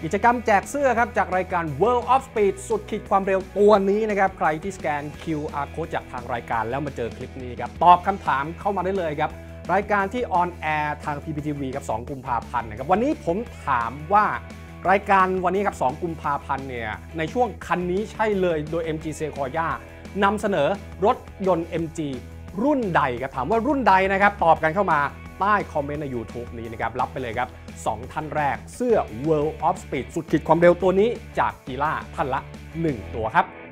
กิจกรรมแจกเสื้อครับจากรายการ World of Speed สุดขีดความเร็วตัวนี้นะครับใครที่สแกน QR Code จากทางรายการแล้วมาเจอคลิปนี้ครับตอบคำถามเข้ามาได้เลยครับรายการที่ออนแอร์ทาง PPTV ครับ2กุมภาพันธ์นะครับวันนี้ผมถามว่ารายการวันนี้ครับ2กุมภาพันธ์เนี่ยในช่วงคันนี้ใช่เลยโดย MG Sequoia นำเสนอรถยนต์ MG รุ่นใดครับถามว่ารุ่นใดนะครับตอบกันเข้ามาใต้คอมเมนต์ใน YouTube นี้นะครับรับไปเลยครับ2ท่านแรกเสื้อ World of Speed สุดขีดความเร็วตัวนี้จากกีฬาท่านละ1ตัวครับ